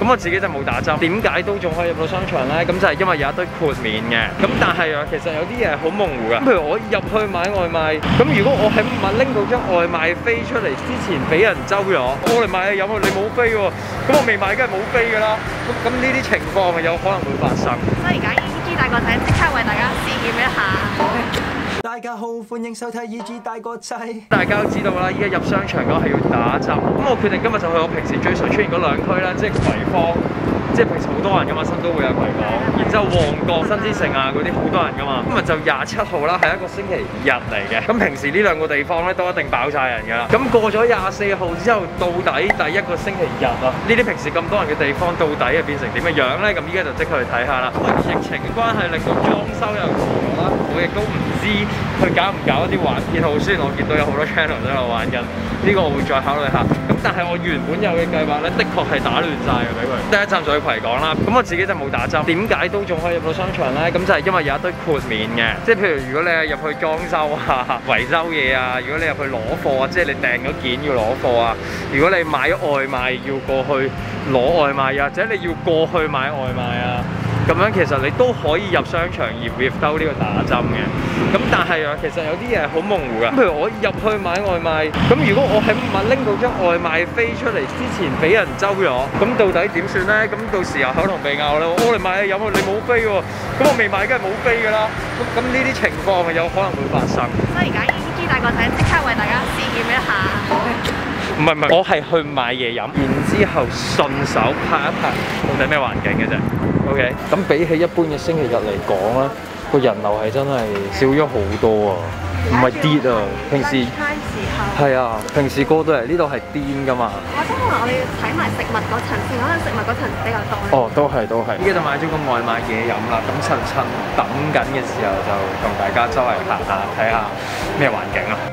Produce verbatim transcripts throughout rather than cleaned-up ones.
咁我自己就冇打針。點解都仲可以入到商場咧？咁就係因為有一堆豁免嘅。咁但係啊，其實有啲嘢好模糊㗎。譬如我入去買外賣，咁如果我喺物拎到張外賣飛出嚟之前俾人周咗，我嚟買嘢飲啊，你冇飛喎，咁我未買梗係冇飛㗎啦。咁咁呢啲情況係有可能會發生。 所以而家 E G 大個仔即刻為大家試驗一下。 大家好，歡迎收睇 E G 大個仔。 大家都知道啦，依家入商場嗰係要打針。咁我決定今日就去我平時最常出現嗰兩區啦，即係葵芳。即係平時好多人噶嘛，新都會有葵港，然之後旺角、新之城啊嗰啲好多人噶嘛。今日就廿七號啦，係一個星期日嚟嘅。咁平時呢兩個地方咧都一定爆晒人㗎啦。咁過咗廿四號之後，到底第一個星期日啊，呢啲平時咁多人嘅地方，到底係變成點嘅樣咧？咁依家就即刻去睇下啦。因為疫情嘅關係，令到裝修又遲咗啦，我亦都唔知佢搞唔搞一啲玩片號。雖然我見到有好多 channel 都有玩緊，呢個我會再考慮下。咁但係我原本有嘅計劃咧，的確係打亂晒嘅俾佢。第一站就去葵港啦，咁我自己就冇打針。點解都仲可以入到商場咧？咁就係因為有一堆豁免嘅，即係譬如如果你係入去裝修啊、維修嘢啊，如果你入去攞貨啊，即係你訂咗件要攞貨啊，如果你買咗外賣要過去攞外賣啊，或者你要過去買外賣啊，咁樣其實你都可以入商場而 without 呢個打針嘅。咁但係啊，其實有啲嘢好模糊㗎。譬如我入去買外賣，咁如果我喺物拎到張外賣飛出嚟之前俾人周咗，咁到底點算咧？咁到時候口同鼻拗啦，我嚟買嘢飲啊，你冇飛喎，咁我未買梗係冇飛㗎啦。咁咁呢啲情況係有可能會發生。 所以而家 E G 大個仔即刻為大家試驗一下。 唔係唔係，我係去買嘢飲，然之後順手拍一拍到底咩環境嘅啫。OK， 咁比起一般嘅星期日嚟講啦，個人流係真係少咗好多啊，唔係跌啊。平時係啊，平時過到嚟呢度係癲㗎嘛。 或者可能我哋要睇埋食物嗰層先，可能食物嗰層比較多。 哦，都係都係。依家就買咗個外賣嘢飲啦，咁趁趁等緊嘅時候就同大家周圍行下睇下咩環境啊。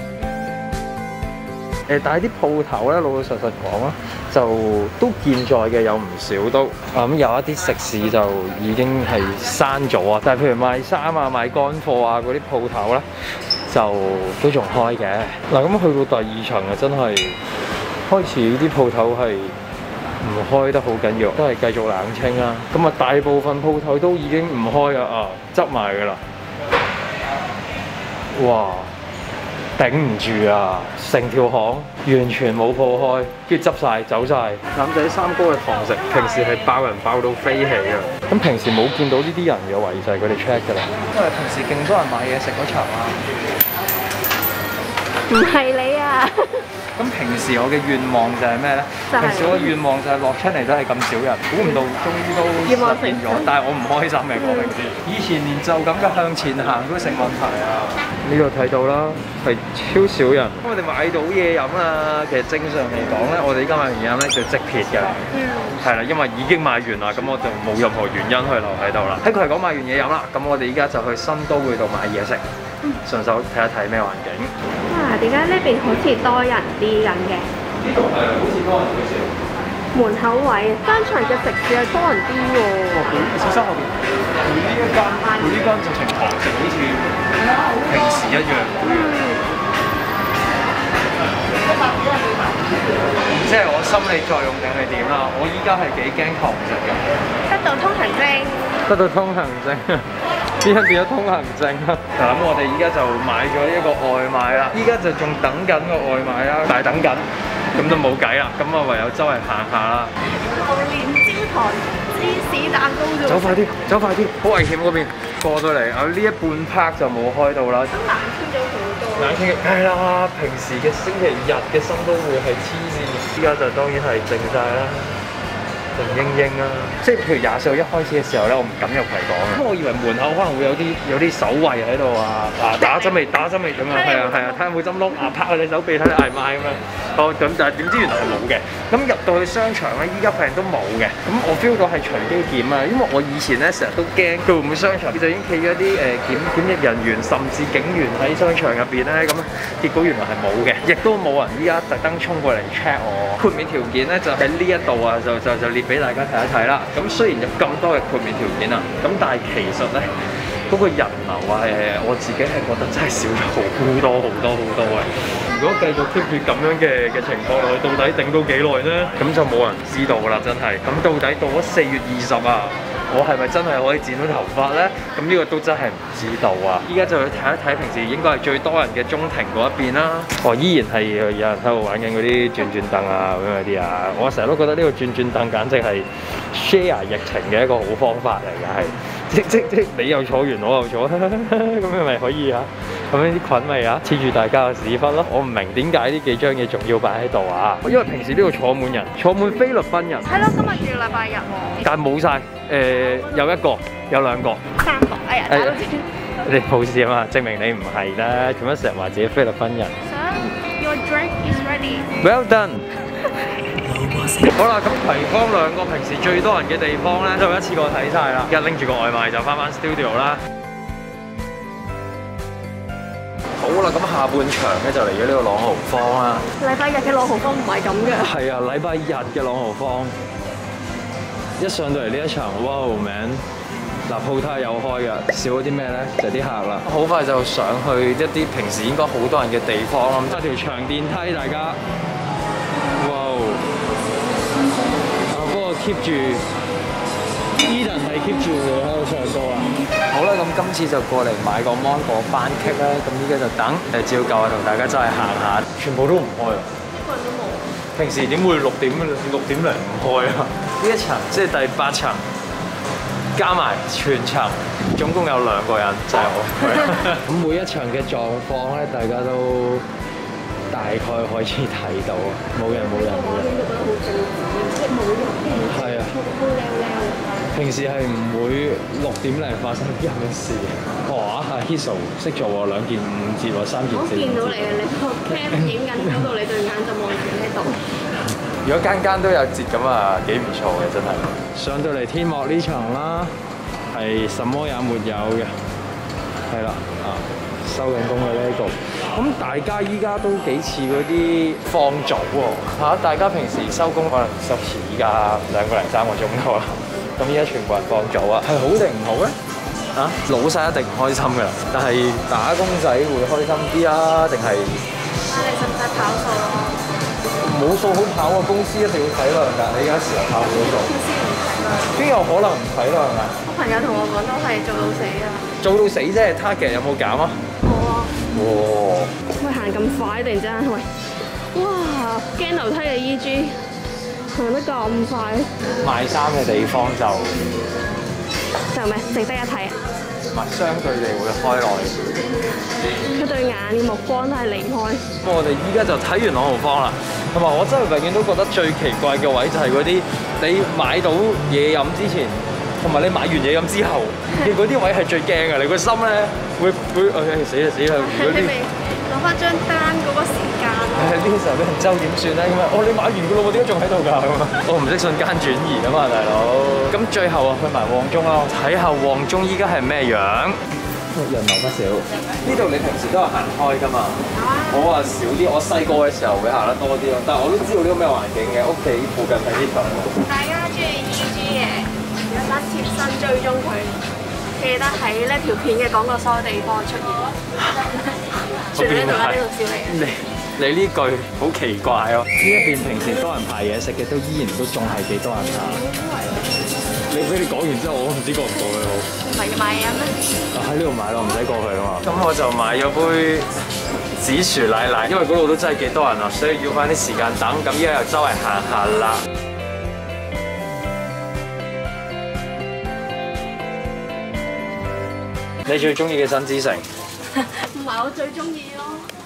誒，但係啲鋪頭咧，老老實實講啦，就都健在嘅有唔少都，咁、嗯、有一啲食肆就已經係閂咗啊。但係譬如賣衫啊、賣乾貨啊嗰啲鋪頭咧，就都仲開嘅。嗱，咁去到第二層啊，真係開始啲鋪頭係唔開得好緊要，都係繼續冷清啦。咁啊，大部分鋪頭都已經唔開啊，啊，執埋㗎啦。哇！頂唔住啊！成條巷完全冇鋪開，跟住執晒走晒。腩仔三哥嘅堂食平時係爆人爆到飛起啊！咁平時冇見到呢啲人嘅位就係佢哋 check 㗎啦。因為平時勁多人買嘢食嗰場啊。 唔係你啊！ 咁平時我嘅願望就係咩咧？ 就係、 平時我嘅願望就係落出嚟都係咁少人，估唔到終於都實現咗，但係我唔開心嘅講明先。以前連就咁嘅向前行都成問題啊！呢度睇到啦，係超少人。咁我哋買到嘢飲啦，其實正常嚟講咧，我哋依家買完嘢飲咧就即撇㗎啦。嗯。係啦，因為已經買完啦，咁我就冇任何原因去留喺度啦。喺佢嚟講買完嘢飲啦，咁我哋依家就去新都會度買嘢食。順手睇一睇咩環境。 哇！點解呢邊好似多人啲咁嘅？ 呢度係好似多人少少。 門口位，商場嘅食肆係多人啲喎。 哦，佢小心後邊，佢呢一間，佢呢間直情堂食好似平時一樣。嗯。即係我心理作用定係點啦？我依家係幾驚堂食嘅。 得到通行證。 得到通行證。依家變咗通行證啦！嗱，咁我哋依家就買咗呢一個外賣啦，依家就仲等緊個外賣啦，但係等緊，咁就冇計啦，咁啊唯有周圍行下啦。榴蓮焦糖芝士蛋糕啫。走快啲，走快啲，好危險嗰邊。過到嚟啊！呢一半 part 就冇開到啦。 都冷清咗好多。 冷清嘅，係啦，平時嘅星期日嘅新都會係黐線，依家就當然係靜晒啦。靜英英啊！即係譬如廿四號一開始嘅時候咧，我唔敢入葵港啊，因為我以為門口可能會有啲有啲守衞喺度啊，啊打針未打針未咁樣，係啊係啊，睇下有冇針窿啊，拍下你手臂睇你嗌唔嗌咁樣。哦，咁但係點知原來係冇嘅。咁入到去商場咧，依家發現都冇嘅。咁我 feel 到係隨機檢啊，因為我以前咧成日都驚佢會唔會商場就已經企咗啲誒檢檢疫人員甚至警員喺商場入邊咧，咁結果原來係冇嘅，亦都冇人依家特登衝過嚟 check 我豁免條件咧，就喺呢一度啊，就就就列俾大家睇一睇啦。咁雖然有咁多嘅豁免條件啊，咁但係其實咧嗰個人流啊，誒我自己係覺得真係少咗好多好多好多嘅。如果果繼續 keep 住咁樣嘅嘅情況落去，到底頂到幾耐呢？咁就冇人知道㗎啦，真係。咁到底到咗四月二十啊，我係咪真係可以剪到頭髮呢？咁呢個都真係唔知道啊！依家就去睇一睇平時應該係最多人嘅中庭嗰一邊啦。哦，依然係有人喺度玩緊嗰啲轉轉凳啊咁樣嗰啲啊！我成日都覺得呢個轉轉凳簡直係 share 疫情嘅一個好方法嚟嘅，係即即即你又坐完我又坐，咁樣咪可以啊！咁樣啲菌咪啊黐住大家嘅屎忽咯！我唔明點解呢幾張嘢仲要擺喺度啊！因為平時呢度坐滿人，坐滿菲律賓人。 係咯，今日仲要禮拜日喎。 但係冇晒，誒有一個，有兩個， 三個，哎呀，打到字。 你冇事啊嘛，證明你唔係啦。做乜成日話自己菲律賓人 Sir, your drink is ready. ？Well done 。好啦，咁葵芳兩個平時最多人嘅地方咧，就一次過睇晒啦。一拎住個外賣就翻返 studio 啦。好啦，咁下半場咧就嚟咗呢個朗豪坊啦。 禮拜日嘅朗豪坊唔係咁嘅。 係啊，禮拜日嘅朗豪坊。一上到嚟呢一場，哇名！嗱，鋪頭係有開嘅，少咗啲咩咧？就係啲客啦。好快就上去一啲平時應該好多人嘅地方啦。咁有條長電梯，大家。哇！啊，不過 keep 住 Eden 係 keep 住會喺度唱歌啊。好啦，咁今次就過嚟買個芒果班戟啦。咁依家就等誒照舊啊，同大家真係行下。全部都唔開啊！ 一個人都冇。 平時點會六點六點零唔開啊？呢一層即係第八層，加埋全層，總共有兩個人，就係我。咁每一場嘅狀況咧，大家都大概可以睇到啊！冇人冇人冇人。 覺得好正常，即係冇人。 係啊。 好靚靚。 平時係唔會六點零發生啲咁嘅事。哇！阿 Hiso 識做喎，兩件五折喎，三件我四折。 見到你啊！你個 cam 影緊嗰度，你對眼就望住喺度。 如果間間都有折咁啊，幾唔錯嘅真係。上到嚟天幕呢場啦，係什麼也沒有嘅，係啦啊，收緊工嘅呢個。咁大家依家都幾似嗰啲放早喎嚇，大家平時收工可能收遲依家兩個零三個鐘頭啦。咁依家全部人放早啊，係好定唔好咧？啊，老細一定唔開心㗎啦，但係打工仔會開心啲啊，定係？ 睇你使唔使跑數咯？ 冇數好跑啊！公司一定要體諒㗎，你而家時候跑唔到數。 公司唔體諒。 邊有可能唔體諒啊？ 我朋友同我講都係做到死啊！ 做到死啫 ，target 有冇減啊？ 冇啊！ 哇！ 喂，行咁快，突然之間，喂，哇！驚樓梯嘅 E G 行得咁快。 賣衫嘅地方就就咩？值得一睇啊！ 唔係相對地會開耐啲。 佢對眼嘅目光都係離開。 咁我哋依家就睇完朗豪坊啦，同埋我真係永遠都覺得最奇怪嘅位就係嗰啲你買到嘢飲之前，同埋你買完嘢飲之後嘅嗰啲位係最驚嘅，你個心咧會會誒、哎、死啦死啦！如果你未攞翻張單嗰個時間咯。 係呢個時候俾人周點算咧？咁啊，哦你買完㗎咯喎，點解仲喺度㗎？咁啊，我唔識瞬間轉移啊嘛，大佬。咁最後啊，去埋旺中啦，睇下旺中依家係咩樣。人流不少，呢度你平時都係行開㗎嘛？我話少啲，我細個嘅時候會行得多啲咯。但係我都知道呢個咩環境嘅，屋企附近係呢度。 大家中意 E G 嘅，記得貼身追蹤佢，記得喺呢條片嘅廣告所有地方出現。除咗呢度啦，呢度笑你。 你你呢句好奇怪咯！呢一邊平時多人排嘢食嘅，都依然都仲係幾多人行。你俾你講完之後，我唔知過唔過去好。 唔係要買嘢咩？ 啊喺呢度買咯，唔使過去啊嘛。咁我就買咗杯紫薯奶奶，因為嗰度都真係幾多人啊，所以要翻啲時間等。咁依家又周圍行下啦。你最中意嘅新之城？ 唔係我最中意咯。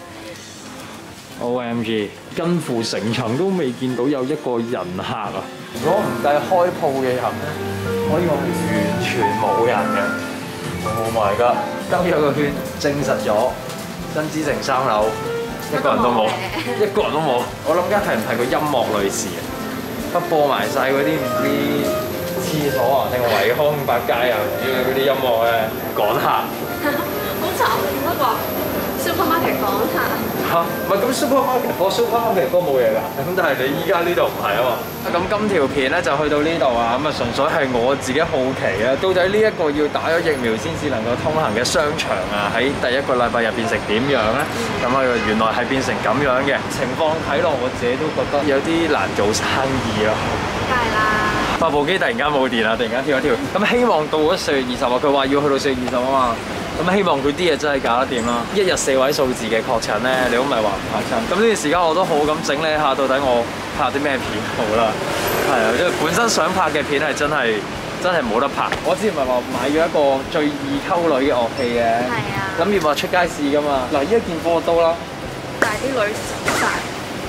O M G， 近乎成層都未見到有一個人客啊！如果唔計開鋪嘅人咧，可以話完全冇人嘅。Oh my god！兜咗個圈，證實咗新之城三樓一個人都冇，一個人都冇。我諗緊係唔係個音樂女士啊？不播埋晒嗰啲唔知廁所啊，定係維康百佳啊，因為嗰啲音樂咧趕客。 好慘，不過 supermarket 講下。 嚇，唔係咁 supermarket 播 supermarket 歌冇嘢㗎，咁但係你依家呢度唔係啊嘛。咁今條片咧就去到呢度啊，咁啊純粹係我自己好奇啊，到底呢一個要打咗疫苗先至能夠通行嘅商場啊，喺第一個禮拜入變成點樣咧？咁啊原來係變成咁樣嘅情況，睇落我自己都覺得有啲難做生意咯。 梗係啦。 發佈機突然間冇電啦，突然間跳一跳。咁希望到咗四月二十號，佢話要去到四月二十啊嘛。咁希望佢啲嘢真係搞得掂啦！一日四位數字嘅確診咧，你都唔係話唔怕親。咁呢段時間我都好咁整理下，到底我拍啲咩片好啦。係啊，因為本身想拍嘅片係真係真係冇得拍。我之前咪話買咗一個最易溝女嘅樂器嘅， 係啊， 諗住話出街試噶嘛。嗱，依一件波刀啦， 但係啲女晒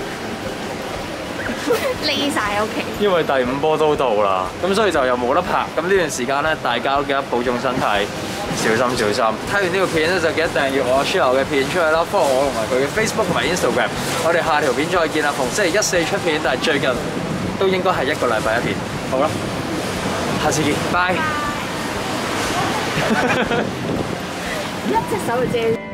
匿晒喺屋企。 因為第五波都到啦，咁所以就又冇得拍。咁呢段時間咧，大家都記得保重身體。小心小心！睇完呢條片咧，就記得訂閱我 share 嘅片出去啦 ，follow 我同埋佢嘅 Facebook 同埋 Instagram。我哋下條片再見啦，逢星期一四出片，但係最近都應該係一個禮拜一片。好啦，下次見，拜。 一隻手就遮。